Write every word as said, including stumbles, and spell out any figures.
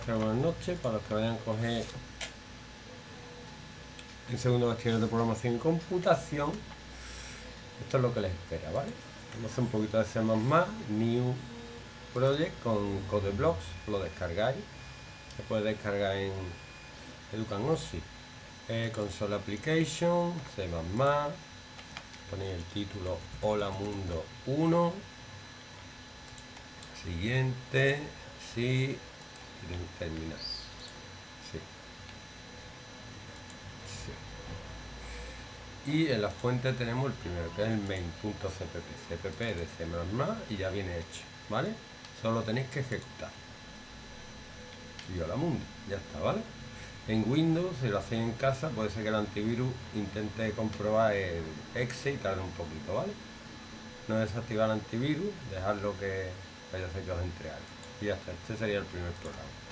tardes, buenas noches. Para los que vayan a coger el segundo bachiller de programación y computación, esto es lo que les espera, ¿vale? Vamos a hacer un poquito de C más más, New Project con CodeBlocks, lo descargáis, se puede descargar en EducanOSI, eh, Console Application, C más más, ponéis el título Hola Mundo uno, siguiente, sí, y terminar. Sí. Sí. Y en la fuente tenemos el primero, que es el main.cpp, cpp de C más más, y ya viene hecho, ¿vale? Solo tenéis que ejecutar. Y hola mundo, ya está, ¿vale? En Windows, si lo hacéis en casa, puede ser que el antivirus intente comprobar el exe y tarde un poquito, ¿vale? No desactivar el antivirus, dejarlo que vaya a hacer que os entre algo. Y ya está, este sería el primer programa.